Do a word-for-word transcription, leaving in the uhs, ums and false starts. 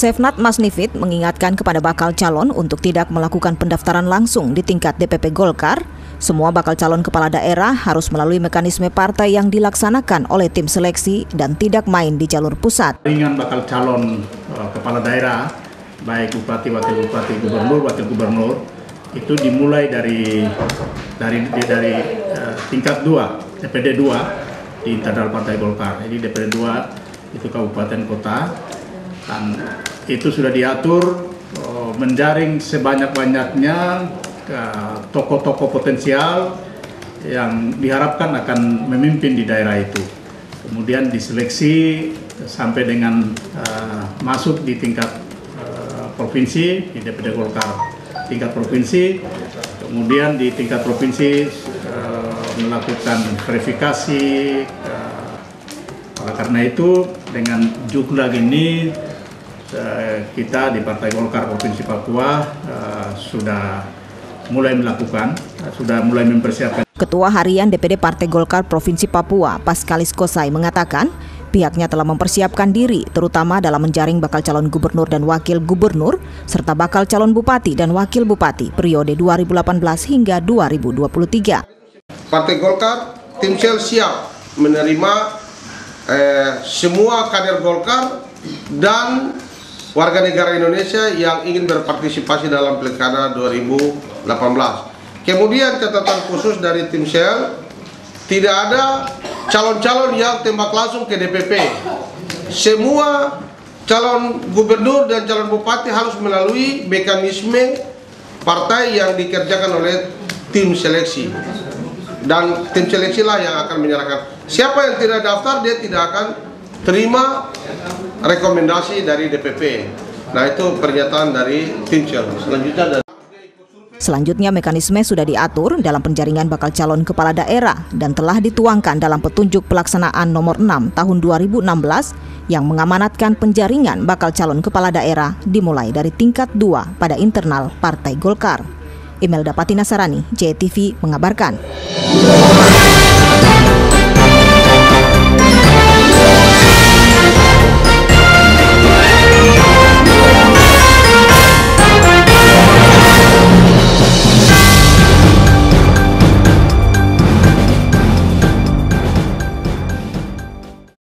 Sefnat Masnifit mengingatkan kepada bakal calon untuk tidak melakukan pendaftaran langsung di tingkat D P P Golkar. Semua bakal calon kepala daerah harus melalui mekanisme partai yang dilaksanakan oleh tim seleksi dan tidak main di jalur pusat. Dengan bakal calon uh, kepala daerah, baik bupati, wakil bupati, gubernur, wakil gubernur, itu dimulai dari dari dari uh, tingkat dua, D P D dua di internal Partai Golkar. Jadi D P D dua itu kabupaten kota. Dan itu sudah diatur uh, menjaring sebanyak-banyaknya uh, tokoh-tokoh potensial yang diharapkan akan memimpin di daerah itu. Kemudian diseleksi sampai dengan uh, masuk di tingkat uh, provinsi di D P D Golkar tingkat provinsi. Kemudian di tingkat provinsi uh, melakukan verifikasi. Uh, oleh karena itu dengan jumlah ini kita di Partai Golkar Provinsi Papua uh, sudah mulai melakukan, uh, sudah mulai mempersiapkan. Ketua Harian D P D Partai Golkar Provinsi Papua, Paskalis Kosai, mengatakan pihaknya telah mempersiapkan diri terutama dalam menjaring bakal calon gubernur dan wakil gubernur serta bakal calon bupati dan wakil bupati periode dua ribu delapan belas hingga dua ribu dua puluh tiga. Partai Golkar, tim sel siap menerima eh, semua kader Golkar dan warga negara Indonesia yang ingin berpartisipasi dalam Pilkada dua ribu delapan belas. Kemudian catatan khusus dari tim sel, tidak ada calon-calon yang tembak langsung ke D P P. Semua calon gubernur dan calon bupati harus melalui mekanisme partai yang dikerjakan oleh tim seleksi. Dan tim seleksi lah yang akan menyerahkan. Siapa yang tidak daftar, dia tidak akan terima rekomendasi dari D P P. Nah, itu pernyataan dari tim sel. Selanjutnya dari Selanjutnya mekanisme sudah diatur dalam penjaringan bakal calon kepala daerah dan telah dituangkan dalam petunjuk pelaksanaan nomor enam tahun dua ribu enam belas yang mengamanatkan penjaringan bakal calon kepala daerah dimulai dari tingkat dua pada internal Partai Golkar. Imelda Patinasarani, J T V mengabarkan.